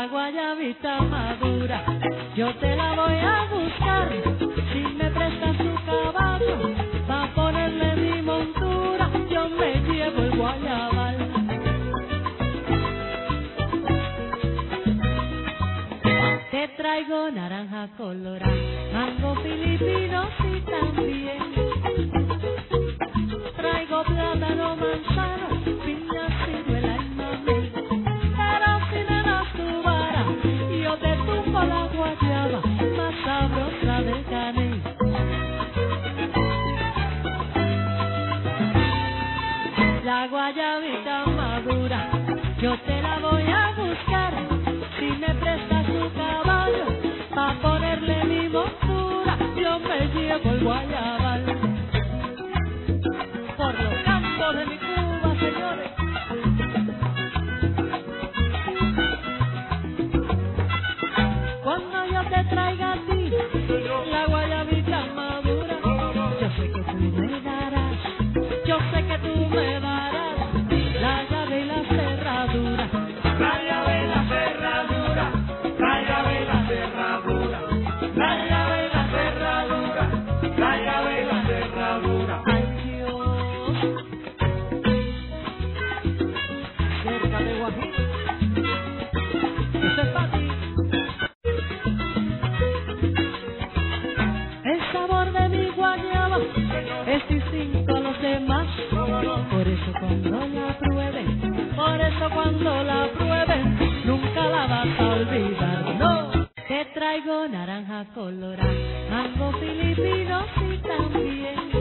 La guayabita madura, yo te la voy a buscar. Si me prestas tu caballo, pa' ponerle mi montura, yo me llevo el guayabal. Te traigo naranja colorada, mango filipino y también traigo plátano, manzano, piña, ciruela y mamey. Pero si me das tu vara, yo te tumbo la guayaba más sabrosa del caney. La guayabita madura, yo te la voy a buscar. Si me prestas tu caballo, pa' ponerle mi montura, yo me llevo el guayabal. Por los campos de mi Cuba, señores. Cuando yo te traiga a ti la guayabita madura, yo sé que tú me darás, yo sé que tú me darás la llave y la cerradura. La llave y la cerradura, la llave y la cerradura, la llave y la cerradura, la llave y la cerradura. Ay Dios, cerca de Guajiro, eso es para ti. El sabor de mi guayaba es distinto a los demás. Por eso cuando la prueben, nunca la vas a olvidar. No, te traigo naranja colorada, mango filipino y también